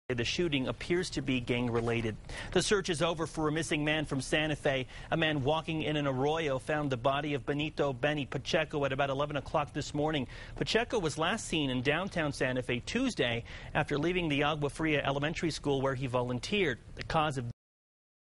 The shooting appears to be gang-related. The search is over for a missing man from Santa Fe. A man walking in an arroyo found the body of Benito Benny Pacheco at about 11 o'clock this morning. Pacheco was last seen in downtown Santa Fe Tuesday after leaving the Agua Fria Elementary School where he volunteered. The cause of